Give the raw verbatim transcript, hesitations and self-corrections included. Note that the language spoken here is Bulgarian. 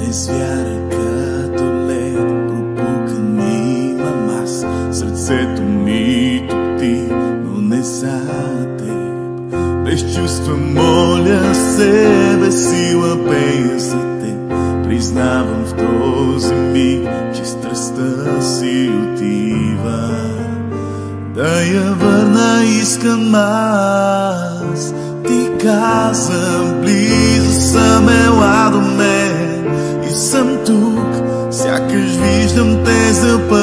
без вяра като лед, пропукан имам аз, сърцето нито ти, но не за теб. Без чувства моля себе, сила пея за теб. Признавам в този миг, че страстта си отива. Да я върна искам аз. Ти каза, близо съм, ела до мен и съм тук. Сякаш виждам те за първи